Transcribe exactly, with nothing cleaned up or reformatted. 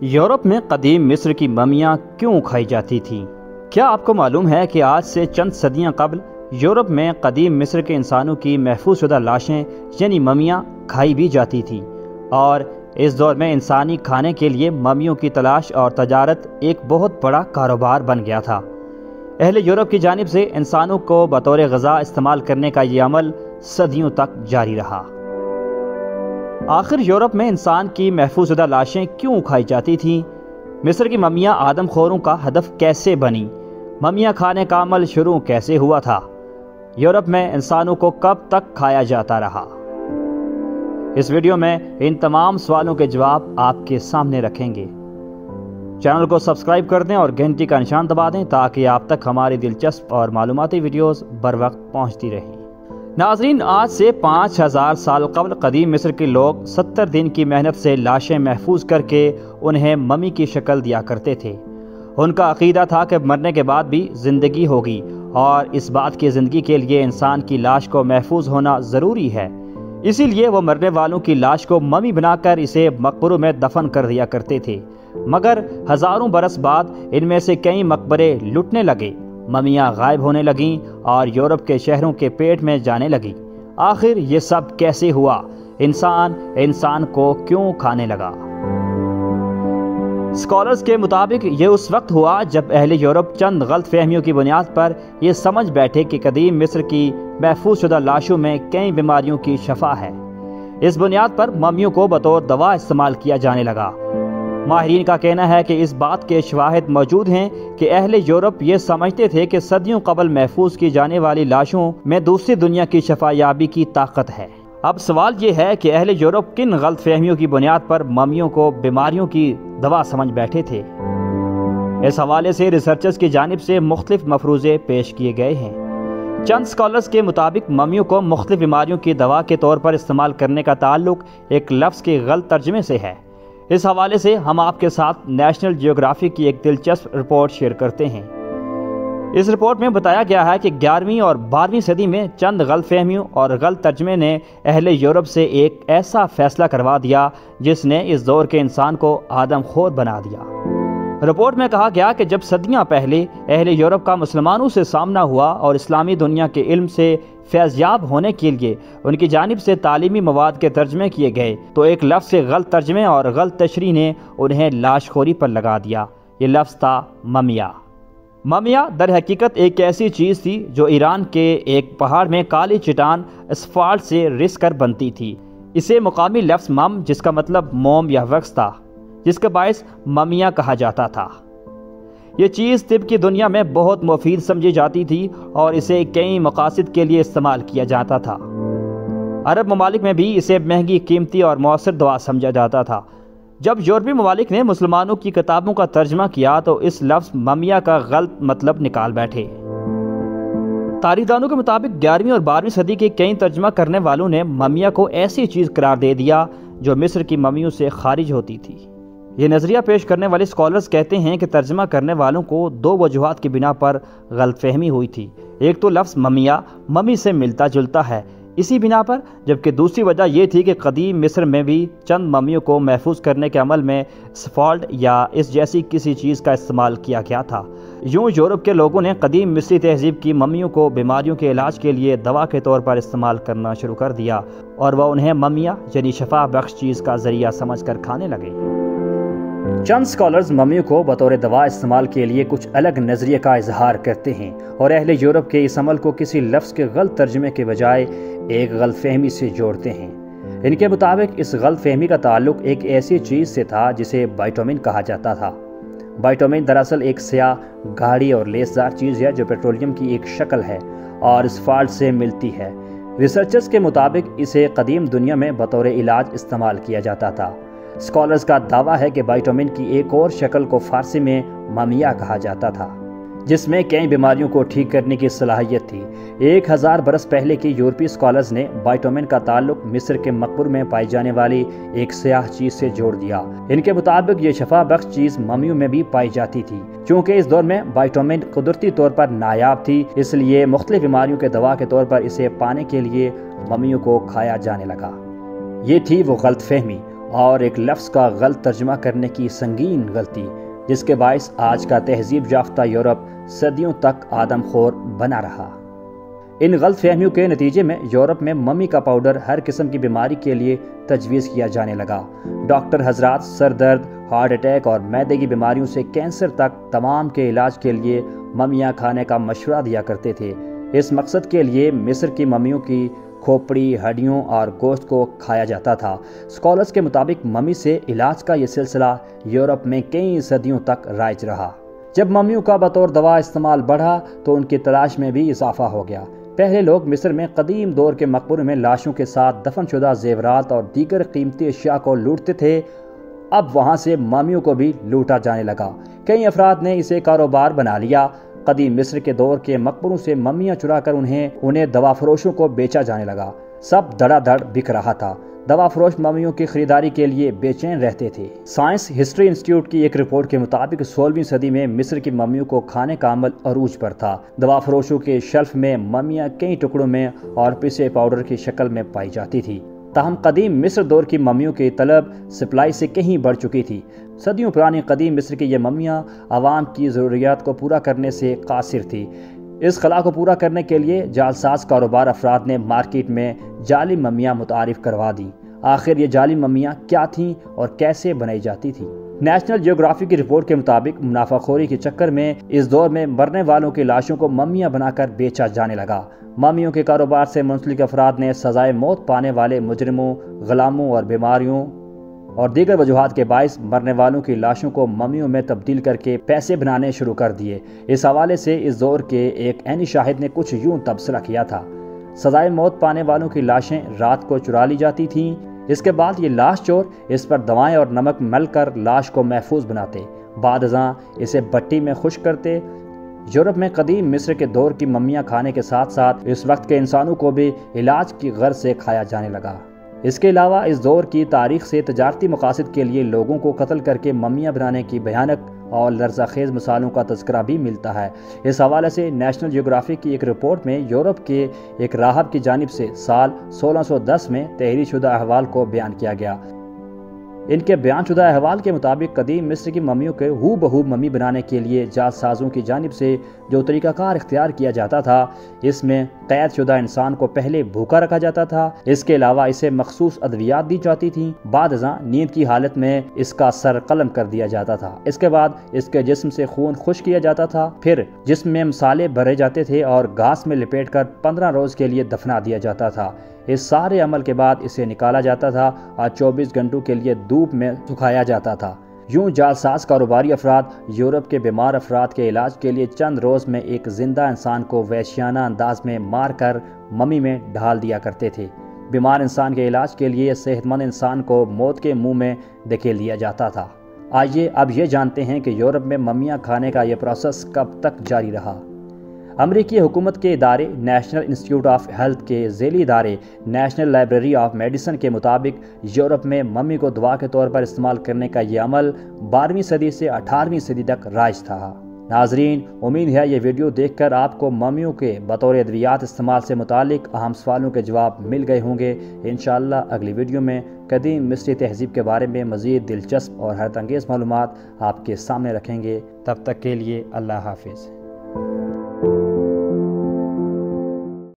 Europe میں قدیم مصر کی ممیاں کیوں کھائی جاتی تھیں؟ کیا آپ کو معلوم ہے کہ آج سے چند صدیاں قبل یورپ میں قدیم مصر کے انسانوں کی محفوظ شدہ لاشیں یعنی ممیاں کھائی بھی جاتی تھیں، اور اس دور میں انسانی کھانے کے لیے ممیوں کی تلاش اور تجارت ایک بہت بڑا کاروبار بن گیا تھا۔ اہل یورپ کی جانب سے انسانوں کو بطور غذا استعمال کرنے کا یہ عمل صدیوں تک جاری رہا۔ آخر یورپ میں انسان کی محفوظ شدہ لاشیں کیوں کھائی جاتی تھیں؟ مصر کی ممیاں آدم خوروں کا ہدف کیسے بنی؟ ممیاں کھانے کا عمل شروع کیسے ہوا تھا؟ یورپ میں انسانوں کو کب تک کھایا جاتا رہا؟ اس ویڈیو میں ان تمام سوالوں کے جواب آپ کے سامنے رکھیں گے۔ چینل کو سبسکرائب کر دیں اور گھنٹی کا نشان دبا دیں تاکہ آپ تک ہماری دلچسپ اور معلوماتی ویڈیوز بر وقت پہنچتی رہیں۔ ناظرین، آج سے پانچ ہزار سال قبل قدیم مصر کے لوگ ستر دن کی محنت سے لاشیں محفوظ کر کے انہیں ممی کی شکل دیا کرتے تھے۔ ان کا عقیدہ تھا کہ مرنے کے بعد بھی زندگی ہوگی، اور اس بات کی زندگی کے لیے انسان کی لاش کو محفوظ ہونا ضروری ہے۔ اسی لیے وہ مرنے والوں کی لاش کو ممی بنا کر اسے مقبروں میں دفن کر دیا کرتے تھے۔ مگر ہزاروں برس بعد ان میں سے کئی مقبرے لٹنے لگے، ممیاں غائب ہونے لگیں اور یورپ کے شہروں کے پیٹ میں جانے لگیں۔ آخر یہ سب کیسے ہوا؟ انسان انسان کو کیوں کھانے لگا؟ اسکالرز کے مطابق یہ اس وقت ہوا جب اہل یورپ چند غلط فہمیوں کی بنیاد پر یہ سمجھ بیٹھے کہ قدیم مصر کی محفوظ شدہ لاشوں میں کئی بیماریوں کی شفا ہے۔ اس بنیاد پر ممیوں کو بطور دوا استعمال کیا جانے لگا۔ ماہرین کا کہنا ہے کہ اس بات کے شواہد موجود ہیں کہ اہل یورپ یہ سمجھتے تھے کہ صدیوں قبل محفوظ کی جانے والی لاشوں میں دوسری دنیا کی شفا یابی کی طاقت ہے۔ اب سوال یہ ہے کہ اہل یورپ کن غلط فہمیوں کی بنیاد پر ممیوں کو بیماریوں کی دوا سمجھ بیٹھے تھے؟ اس حوالے سے ریسرچرز کی جانب سے مختلف مفروضے پیش کیے گئے ہیں۔ چند اسکالرز کے مطابق ممیوں کو مختلف بیماریوں کی دوا کے طور پر استعمال کرنے کا تعلق ایک لفظ کے غلط ترجمے سے ہے۔ اس حوالے سے ہم آپ کے ساتھ نیشنل جیوگرافی کی ایک دلچسپ رپورٹ شیئر کرتے ہیں۔ اس رپورٹ میں بتایا گیا ہے کہ گیارہویں اور بارہویں صدی میں چند غلط فہمیوں اور غلط ترجمے نے اہل یورپ سے ایک ایسا فیصلہ کروا دیا جس نے اس دور کے انسان کو آدم خور بنا دیا۔ رپورٹ میں کہا گیا کہ جب صدیاں پہلے اہل یورپ کا مسلمانوں سے سامنا ہوا اور اسلامی دنیا کے علم سے فیض یاب ہونے کے لیے ان کی جانب سے تعلیمی مواد کے ترجمے کیے گئے تو ایک لفظ سے غلط ترجمے اور غلط تشریح نے انہیں لاش خوری پر لگا دیا۔ یہ لفظ تھا ممیا۔ ممیا در حقیقت ایک ایسی چیز تھی جو ایران کے ایک پہاڑ میں کالی چٹان اسفالٹ سے رس کر بنتی تھی۔ اسے مقامی لفظ مم جس کا مطلب موم یا ویکس تھا، جس کا باعث ممیا کہا جاتا تھا۔ یہ چیز طب کی دنیا میں بہت مفید سمجھی جاتی تھی اور اسے کئی مقاصد کے لیے استعمال کیا جاتا تھا۔ عرب ممالک میں بھی اسے مہنگی، قیمتی اور مؤثر دوا سمجھا جاتا تھا۔ جب یورپی ممالک نے مسلمانوں کی کتابوں کا ترجمہ کیا تو اس لفظ ممیا کا غلط مطلب نکال بیٹھے۔ تاریخ دانوں کے مطابق گیارہویں اور بارہویں صدی کے کئی ترجمہ کرنے والوں نے ممیا کو ایسی چیز قرار دے دیا جو مصر کی ممیوں سے خارج ہوتی تھی۔ یہ نظریہ پیش کرنے والے اسکالرز کہتے ہیں کہ ترجمہ کرنے والوں کو دو وجوہات کی بنا پر غلط فہمی ہوئی تھی۔ ایک تو لفظ ممیا ممی سے ملتا جلتا ہے اسی بنا پر، جبکہ دوسری وجہ یہ تھی کہ قدیم مصر میں بھی چند ممیوں کو محفوظ کرنے کے عمل میں اسفالٹ یا اس جیسی کسی چیز کا استعمال کیا گیا تھا۔ یوں یورپ کے لوگوں نے قدیم مصری تہذیب کی ممیوں کو بیماریوں کے علاج کے لیے دوا کے طور پر استعمال کرنا شروع کر دیا، اور وہ انہیں ممیا یعنی شفا بخش چیز کا ذریعہ سمجھ کر کھانے لگے۔ چند اسکالرز ممیوں کو بطور دوا استعمال کے لیے کچھ الگ نظریے کا اظہار کرتے ہیں اور اہل یورپ کے اس عمل کو کسی لفظ کے غلط ترجمے کے بجائے ایک غلط فہمی سے جوڑتے ہیں۔ ان کے مطابق اس غلط فہمی کا تعلق ایک ایسی چیز سے تھا جسے بائٹومن کہا جاتا تھا۔ بائٹومن دراصل ایک سیاہ، گاڑھی اور لیسدار چیز ہے جو پیٹرولیم کی ایک شکل ہے اور اسفالٹ سے ملتی ہے۔ ریسرچرز کے مطابق اسے قدیم دنیا میں بطور علاج استعمال کیا جاتا تھا۔ اسکالرز کا دعویٰ ہے کہ بائٹومن کی ایک اور شکل کو فارسی میں ممیا کہا جاتا تھا، جس میں کئی بیماریوں کو ٹھیک کرنے کی صلاحیت تھی۔ ایک ہزار برس پہلے کی یورپی اسکالرز نے بائٹومن کا تعلق مصر کے مقبر میں پائی جانے والی ایک سیاہ چیز سے جوڑ دیا۔ ان کے مطابق یہ شفا بخش چیز ممیوں میں بھی پائی جاتی تھی۔ چونکہ اس دور میں بائٹومن قدرتی طور پر نایاب تھی، اس لیے مختلف بیماریوں کے دوا کے طور پر اسے پانے کے لیے ممیوں کو کھایا جانے لگا۔ یہ تھی وہ غلط فہمی، اور ایک لفظ کا غلط ترجمہ کرنے کی سنگین غلطی، جس کے باعث آج کا تہذیب یافتہ یورپ صدیوں تک آدم خور بنا رہا۔ ان غلط فہمیوں کے نتیجے میں یورپ میں ممی کا پاؤڈر ہر قسم کی بیماری کے لیے تجویز کیا جانے لگا۔ ڈاکٹر حضرات سر درد، ہارٹ اٹیک اور معدے کی بیماریوں سے کینسر تک تمام کے علاج کے لیے ممیاں کھانے کا مشورہ دیا کرتے تھے۔ اس مقصد کے لیے مصر کی ممیوں کی کھوپڑی، ہڈیوں اور گوشت کو کھایا جاتا تھا۔ اسکالرز کے مطابق ممی سے علاج کا یہ سلسلہ یورپ میں کئی صدیوں تک رائج رہا۔ جب ممیوں کا بطور دوا استعمال بڑھا تو ان کی تلاش میں بھی اضافہ ہو گیا۔ پہلے لوگ مصر میں قدیم دور کے مقبروں میں لاشوں کے ساتھ دفن شدہ زیورات اور دیگر قیمتی اشیاء کو لوٹتے تھے۔ اب وہاں سے ممیوں کو بھی لوٹا جانے لگا۔ کئی افراد نے اسے کاروبار بنا لیا۔ قدیم مصر کے دور کے مقبروں سے ممیاں چرا کر انہیں انہیں دوا فروشوں کو بیچا جانے لگا۔ سب دڑا دڑ بک رہا تھا۔ دوا فروش ممیوں کی خریداری کے لیے بے چین رہتے تھے۔ سائنس ہسٹری انسٹیٹیوٹ کی ایک رپورٹ کے مطابق سولہویں صدی میں مصر کی ممیوں کو کھانے کا عمل عروج پر تھا۔ دوا فروشوں کے شیلف میں ممیاں کئی ٹکڑوں میں اور پسے پاؤڈر کی شکل میں پائی جاتی تھی۔ تاہم قدیم مصر دور کی ممیوں کی طلب سپلائی سے کہیں بڑھ چکی تھی۔ صدیوں پرانی قدیم مصر کی یہ ممیاں عوام کی ضروریات کو پورا کرنے سے قاصر تھی۔ اس خلا کو پورا کرنے کے لیے جعلساز کاروبار افراد نے مارکیٹ میں جعلی ممیاں متعارف کروا دیں۔ آخر یہ جعلی ممیاں کیا تھیں اور کیسے بنائی جاتی تھیں؟ نیشنل جیوگرافی کی رپورٹ کے مطابق منافع خوری کے چکر میں اس دور میں مرنے والوں کی لاشوں کو ممیاں بنا کر بیچا جانے لگا۔ ممیوں کے کاروبار سے منسلک افراد نے سزائے موت پانے والے مجرموں، غلاموں اور بیماریوں اور دیگر وجوہات کے باعث مرنے والوں کی لاشوں کو ممیوں میں تبدیل کر کے پیسے بنانے شروع کر دیے۔ اس حوالے سے اس دور کے ایک عینی شاہد نے کچھ یوں تبصرہ کیا تھا: سزائے موت پانے والوں کی لاشیں رات کو چرا لی جاتی تھیں۔ اس کے بعد یہ لاش چور اس پر دوائیں اور نمک مل کر لاش کو محفوظ بناتے، بعد ازاں اسے بٹی میں خشک کرتے۔ یورپ میں قدیم مصر کے دور کی ممیاں کھانے کے ساتھ ساتھ اس وقت کے انسانوں کو بھی علاج کی غرض سے کھایا جانے لگا۔ اس کے علاوہ اس دور کی تاریخ سے تجارتی مقاصد کے لیے لوگوں کو قتل کر کے ممیاں بنانے کی بھیانک اور لرزہ خیز مثالوں کا تذکرہ بھی ملتا ہے۔ اس حوالے سے نیشنل جیوگرافی کی ایک رپورٹ میں یورپ کے ایک راہب کی جانب سے سال سولہ سو دس میں تحریر شدہ احوال کو بیان کیا گیا۔ ان کے بیان شدہ احوال کے مطابق قدیم مصر کی ممیوں کے ہو بہو ممی بنانے کے لیے جعلسازوں کی جانب سے جو طریقہ کار اختیار کیا جاتا تھا، اس میں قید شدہ انسان کو پہلے بھوکا رکھا جاتا تھا۔ اس کے علاوہ اسے مخصوص ادویات دی جاتی تھیں۔ بعد ازاں نیند کی حالت میں اس کا سر قلم کر دیا جاتا تھا۔ اس کے بعد اس کے جسم سے خون خشک کیا جاتا تھا، پھر جسم میں مسالے بھرے جاتے تھے اور گھاس میں لپیٹ کر پندرہ روز کے لیے دفنا دیا جاتا تھا۔ اس سارے عمل کے بعد اسے نکالا جاتا تھا اور چوبیس گھنٹوں کے لیے دھوپ میں سکھایا جاتا تھا۔ یوں جعلساز کاروباری افراد یورپ کے بیمار افراد کے علاج کے لیے چند روز میں ایک زندہ انسان کو وحشیانہ انداز میں مار کر ممی میں ڈھال دیا کرتے تھے۔ بیمار انسان کے علاج کے لیے صحت مند انسان کو موت کے منہ میں دھکیل دیا جاتا تھا۔ آئیے اب یہ جانتے ہیں کہ یورپ میں ممیاں کھانے کا یہ پروسیس کب تک جاری رہا۔ امریکی حکومت کے ادارے نیشنل انسٹیٹیوٹ آف ہیلتھ کے ذیلی ادارے نیشنل لائبریری آف میڈیسن کے مطابق یورپ میں ممی کو دوا کے طور پر استعمال کرنے کا یہ عمل بارہویں صدی سے اٹھارہویں صدی تک رائج تھا۔ ناظرین، امید ہے یہ ویڈیو دیکھ کر آپ کو ممیوں کے بطور ادویات استعمال سے متعلق اہم سوالوں کے جواب مل گئے ہوں گے۔ انشاءاللہ اگلی ویڈیو میں قدیم مصری تہذیب کے بارے میں مزید دلچسپ اور حیرت انگیز معلومات آپ کے سامنے رکھیں گے۔ تب تک کے لیے اللہ حافظ۔